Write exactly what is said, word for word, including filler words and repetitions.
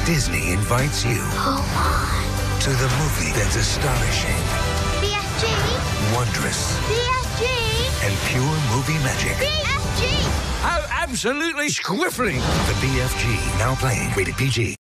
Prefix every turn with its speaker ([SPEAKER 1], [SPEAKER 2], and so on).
[SPEAKER 1] Disney invites you
[SPEAKER 2] Oh, my.
[SPEAKER 1] to the movie that's astonishing,
[SPEAKER 2] B F G.
[SPEAKER 1] wondrous,
[SPEAKER 2] B F G.
[SPEAKER 1] and pure movie magic.
[SPEAKER 2] B F G.
[SPEAKER 1] How absolutely squiffling! The B F G, now playing. Rated P G.